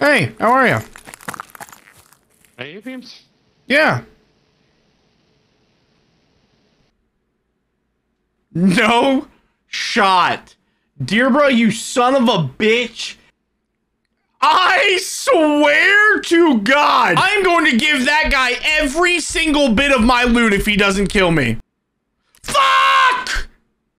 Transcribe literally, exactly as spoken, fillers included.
Hey, how are you? Hey, Beams. Yeah. No shot. Dearbra, you son of a bitch. I swear to God, I'm going to give that guy every single bit of my loot if he doesn't kill me. Fuck!